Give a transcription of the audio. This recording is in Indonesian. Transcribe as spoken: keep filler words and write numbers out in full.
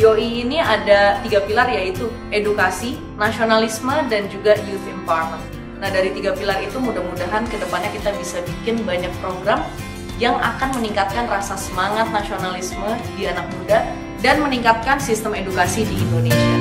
B O I ini ada tiga pilar, yaitu edukasi, nasionalisme, dan juga youth empowerment. Nah, dari tiga pilar itu mudah-mudahan kedepannya kita bisa bikin banyak program yang akan meningkatkan rasa semangat nasionalisme di anak muda dan meningkatkan sistem edukasi di Indonesia.